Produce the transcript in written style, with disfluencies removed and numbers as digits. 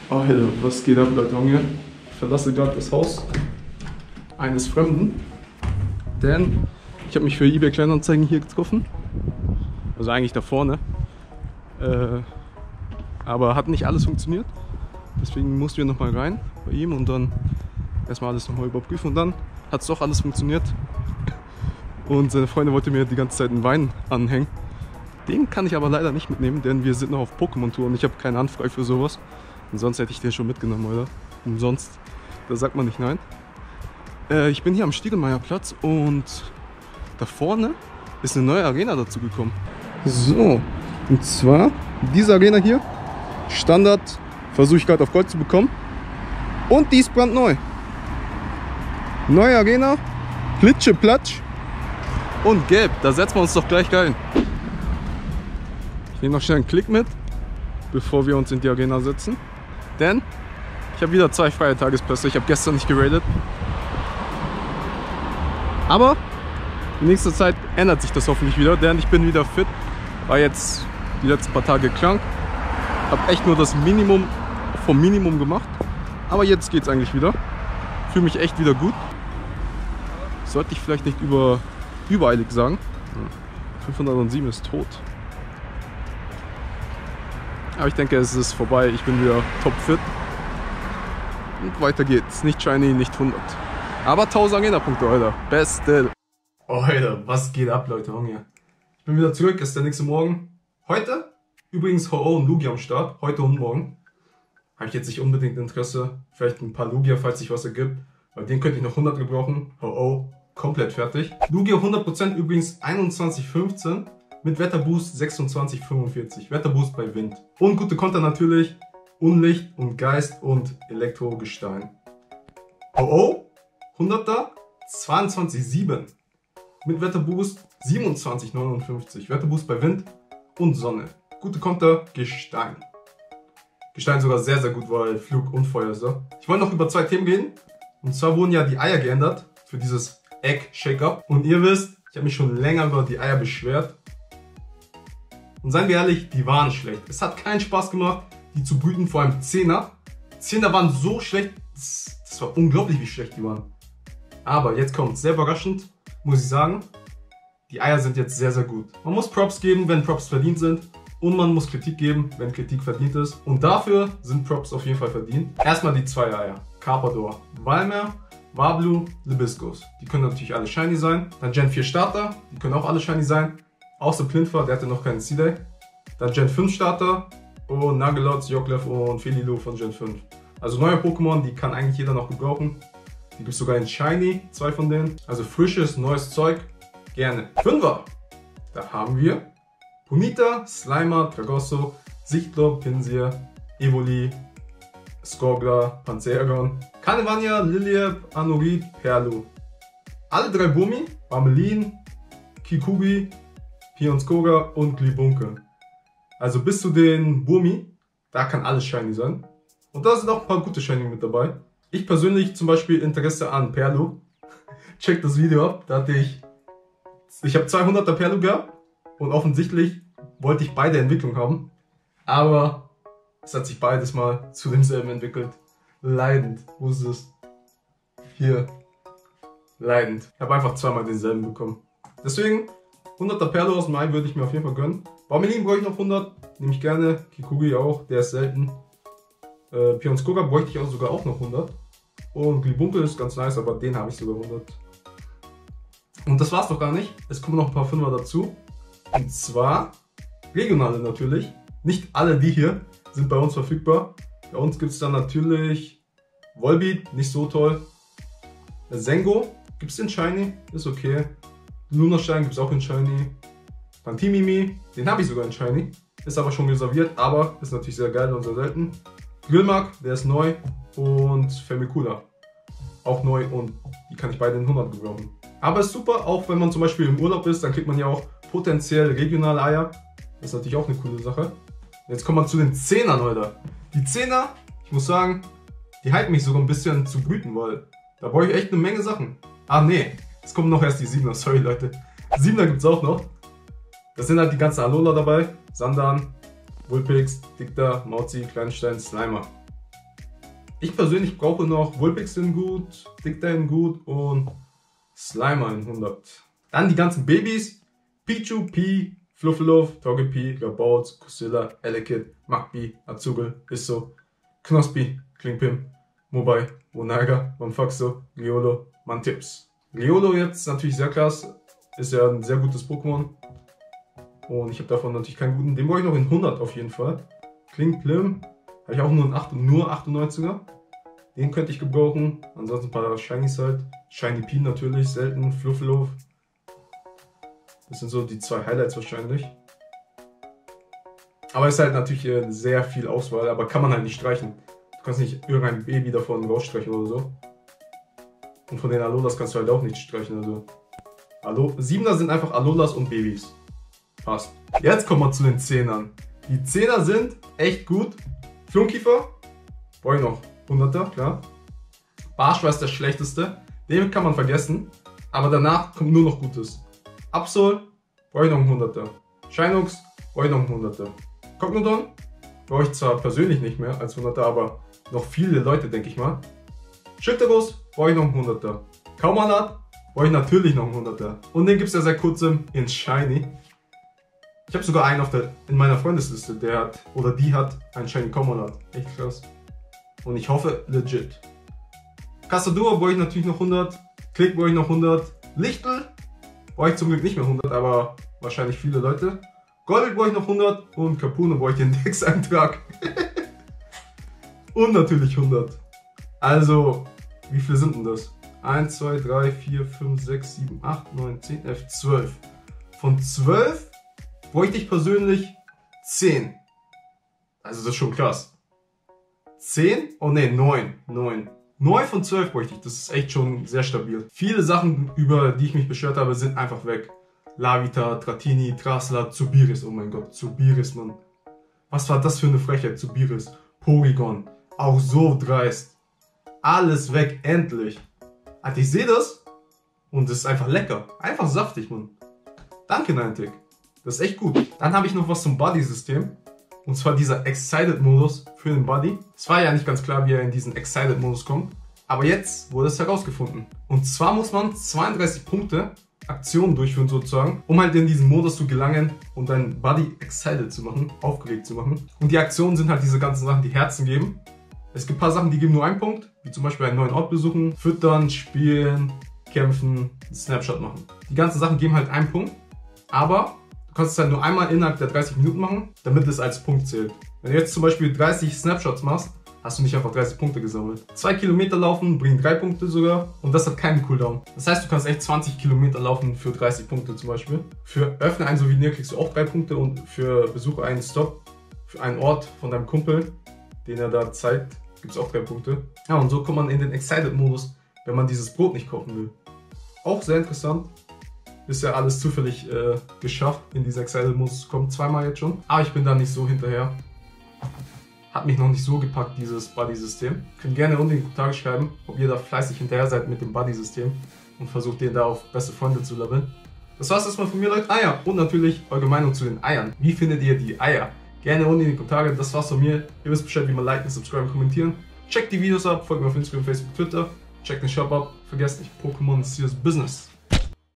Oh, Alter, was geht ab, Leute? Junge? Ich verlasse gerade das Haus eines Fremden, denn ich habe mich für eBay Kleinanzeigen hier getroffen. Also eigentlich da vorne. Aber hat nicht alles funktioniert. Deswegen mussten wir nochmal rein bei ihm und dann erstmal alles nochmal überprüfen. Und dann hat es doch alles funktioniert. Und seine Freundin wollte mir die ganze Zeit einen Wein anhängen. Den kann ich aber leider nicht mitnehmen, denn wir sind noch auf Pokémon-Tour und ich habe keine Anfrage für sowas. Und sonst hätte ich den schon mitgenommen, oder? Umsonst, da sagt man nicht nein. Ich bin hier am Stiegelmeierplatz und da vorne ist eine neue Arena dazu gekommen. So, und zwar diese Arena hier, Standard, versuche ich gerade auf Gold zu bekommen. Und die ist brandneu. Neue Arena, Plitscheplatsch und gelb. Da setzen wir uns doch gleich rein. Ich nehme noch schnell einen Klick mit, bevor wir uns in die Arena setzen. Denn ich habe wieder 2 freie Tagespässe. Ich habe gestern nicht geradet. Aber in nächster Zeit ändert sich das hoffentlich wieder, denn ich bin wieder fit. War jetzt die letzten paar Tage krank. Habe echt nur das Minimum vom Minimum gemacht. Aber jetzt geht es eigentlich wieder. Fühle mich echt wieder gut. Sollte ich vielleicht nicht übereilig sagen. 507 ist tot. Aber ich denke, es ist vorbei. Ich bin wieder topfit. Und weiter geht's. Nicht shiny, nicht 100. Aber 1000 Arena-Punkte, Alter. Beste. Oh, Alter, was geht ab, Leute? Ich bin wieder zurück. Es ist der nächste Morgen. Heute übrigens Ho-Oh und Lugia am Start. Heute und morgen. Habe ich jetzt nicht unbedingt Interesse. Vielleicht ein paar Lugia, falls sich was ergibt. Weil den könnte ich noch 100 gebrauchen. Ho-Oh, komplett fertig. Lugia 100% übrigens 21,15. Mit Wetterboost 26,45. Wetterboost bei Wind. Und gute Konter natürlich. Unlicht und Geist und Elektrogestein. Ho-Oh, 100er 22,7. Mit Wetterboost 27,59. Wetterboost bei Wind und Sonne. Gute Konter, Gestein. Gestein sogar sehr, sehr gut, weil Flug und Feuer ist. Ich wollte noch über 2 Themen reden. Und zwar wurden ja die Eier geändert für dieses Egg Shake-Up. Und ihr wisst, ich habe mich schon länger über die Eier beschwert. Und seien wir ehrlich, die waren schlecht. Es hat keinen Spaß gemacht, die zu brüten, vor allem 10er. 10er waren so schlecht, das war unglaublich, wie schlecht die waren. Aber jetzt kommt, sehr überraschend, muss ich sagen, die Eier sind jetzt sehr, sehr gut. Man muss Props geben, wenn Props verdient sind. Und man muss Kritik geben, wenn Kritik verdient ist. Und dafür sind Props auf jeden Fall verdient. Erstmal die 2 Eier. Carpador, Valmer, Wablu, Libiscus. Die können natürlich alle shiny sein. Dann Gen 4 Starter, die können auch alle shiny sein. Außer Plintfer, der hatte noch keinen C-Day. Dann Gen 5 Starter und Nagelots, Yoklev und Felilu von Gen 5. Also neue Pokémon, die kann eigentlich jeder noch gebrauchen. Die gibt es sogar in Shiny, 2 von denen. Also frisches, neues Zeug, gerne. 5er, da haben wir Ponyta, Slimer, Tragosso, Sichtler, Pinsir, Evoli, Skorgla, Panzergon, Carnivania, Liliep, Anorid, Perlu. Alle 3 Bumi, Barmelin, Kikubi, Pionskoga und Glibunke. Also bis zu den Bumi, da kann alles shiny sein. Und da sind auch ein paar gute Shiny mit dabei. Ich persönlich zum Beispiel Interesse an Perlu. Checkt das Video ab, da hatte ich habe 200er Perlu gehabt und offensichtlich wollte ich beide Entwicklungen haben. Aber es hat sich beides mal zu demselben entwickelt. Leidend, wo ist es? Hier, leidend. Ich habe einfach zweimal denselben bekommen. Deswegen 100er Perlo aus dem Mai würde ich mir auf jeden Fall gönnen. Barmelin bräuchte ich noch 100, nehme ich gerne. Kikugi auch, der ist selten. Pionskoga bräuchte ich auch sogar auch noch 100. Und Glibunkel ist ganz nice, aber den habe ich sogar 100. Und das war's doch gar nicht. Es kommen noch ein paar 5er dazu. Und zwar regionale natürlich. Nicht alle die hier sind bei uns verfügbar. Bei uns gibt es dann natürlich Volbeat, nicht so toll. Sengo gibt es in Shiny, ist okay. Lunarstein gibt es auch in Shiny. Pantimimi, den habe ich sogar in Shiny. Ist aber schon reserviert, aber ist natürlich sehr geil und sehr selten. Grillmark, der ist neu. Und Femicula, auch neu und die kann ich beide in 100 gebrauchen. Aber ist super, auch wenn man zum Beispiel im Urlaub ist, dann kriegt man ja auch potenziell regionale Eier. Das ist natürlich auch eine coole Sache. Jetzt kommt man zu den 10ern, Alter. Die 10er, ich muss sagen, die halten mich sogar ein bisschen zu brüten, weil da brauche ich echt eine Menge Sachen. Ah nee, es kommen noch erst die 7er, sorry Leute. 7er gibt es auch noch. Das sind halt die ganzen Alola dabei. Sandan, Vulpix, Dicta, Mauzi, Kleinstein, Slimer. Ich persönlich brauche noch Vulpix in gut, Dicta in gut und Slimer in 100. Dann die ganzen Babys. Pichu, Pi, Fluffluff, Togepi, Gabout, Kusilla, Elekid, Magby, Azugel, Isso, Knospi, Klingpim, Mobai, Wonaga, Bonfaxo, Gliolo, Mantips. Gliolo jetzt natürlich sehr krass, ist ja ein sehr gutes Pokémon. Und ich habe davon natürlich keinen guten. Den brauche ich noch in 100 auf jeden Fall. Klingplim, habe ich auch nur einen nur 98er. Den könnte ich gebrauchen. Ansonsten ein paar Shinies halt. Shiny P natürlich, selten. Fluffluff. Das sind so die zwei Highlights wahrscheinlich. Aber es ist halt natürlich sehr viel Auswahl, aber kann man halt nicht streichen. Du kannst nicht irgendein Baby davon rausstreichen oder so. Und von den Alolas kannst du halt auch nicht streichen. Also 7er sind einfach Alolas und Babys. Passt. Jetzt kommen wir zu den 10ern. Die 10er sind echt gut. Flunkiefer. Brauche ich noch 100er, klar. Barsch war der schlechteste. Den kann man vergessen. Aber danach kommt nur noch Gutes. Absol, brauche ich noch einen 100er. Shinox, brauche ich noch einen 100er. Cognodon, brauche ich zwar persönlich nicht mehr als 100er, aber noch viele Leute, denke ich mal. Schilterus, brauche ich noch einen 100er. Kaumalat, brauche ich natürlich noch einen 100er. Und den gibt es ja seit kurzem in Shiny. Ich habe sogar einen in meiner Freundesliste, der hat, oder die hat, einen Shiny Kaumalat. Echt krass. Und ich hoffe, legit. Casadura brauche ich natürlich noch 100. Klick brauche ich noch 100. Lichtel brauche ich zum Glück nicht mehr 100, aber wahrscheinlich viele Leute. Goldet brauche ich noch 100 und Capune brauche ich den Dex-Eintrag. Und natürlich 100. Also, wie viele sind denn das? 1, 2, 3, 4, 5, 6, 7, 8, 9, 10, 11, 12. Von 12 bräuchte ich persönlich 10. Also das ist schon krass. 10? Oh ne, 9. 9 von 12 bräuchte ich, das ist echt schon sehr stabil. Viele Sachen, über die ich mich beschwert habe, sind einfach weg. Lavita, Dratini, Trasla, Zubiris, oh mein Gott, Zubiris, Mann. Was war das für eine Frechheit, Zubiris? Porygon, auch so dreist. Alles weg, endlich. Alter, ich sehe das und es ist einfach lecker. Einfach saftig, Mann. Danke, Niantic. Das ist echt gut. Dann habe ich noch was zum Buddy-System. Und zwar dieser Excited-Modus für den Buddy. Es war ja nicht ganz klar, wie er in diesen Excited-Modus kommt. Aber jetzt wurde es herausgefunden. Und zwar muss man 32 Punkte Aktionen durchführen sozusagen, um halt in diesen Modus zu gelangen und deinen Buddy excited zu machen, aufgeregt zu machen. Und die Aktionen sind halt diese ganzen Sachen, die Herzen geben. Es gibt ein paar Sachen, die geben nur einen Punkt, wie zum Beispiel einen neuen Ort besuchen, füttern, spielen, kämpfen, einen Snapshot machen. Die ganzen Sachen geben halt einen Punkt, aber du kannst es halt nur einmal innerhalb der 30 Minuten machen, damit es als Punkt zählt. Wenn du jetzt zum Beispiel 30 Snapshots machst, hast du nicht einfach 30 Punkte gesammelt. 2 Kilometer laufen bringen 3 Punkte sogar und das hat keinen Cooldown. Das heißt, du kannst echt 20 Kilometer laufen für 30 Punkte zum Beispiel. Für Öffne ein Souvenir kriegst du auch 3 Punkte und für Besuche einen Stop, für einen Ort von deinem Kumpel, den er da zeigt, gibt es auch 3 Punkte. Ja, und so kommt man in den Excited-Modus, wenn man dieses Brot nicht kaufen will. Auch sehr interessant. Ist ja alles zufällig geschafft, in diesen Excited-Modus zu kommen. Zweimal jetzt schon. Aber ich bin da nicht so hinterher. Hat mich noch nicht so gepackt, dieses Buddy-System. Könnt gerne unten in die Kommentare schreiben, ob ihr da fleißig hinterher seid mit dem Buddy-System und versucht den da auf beste Freunde zu leveln. Das war's erstmal von mir, Leute. Eier. Und natürlich eure Meinung zu den Eiern. Wie findet ihr die Eier? Gerne unten in die Kommentare. Das war's von mir. Ihr wisst Bescheid, wie man liken, subscriben, kommentieren. Checkt die Videos ab, folgt mir auf Instagram, Facebook, Twitter. Checkt den Shop ab. Vergesst nicht, Pokémon ist hier das Business.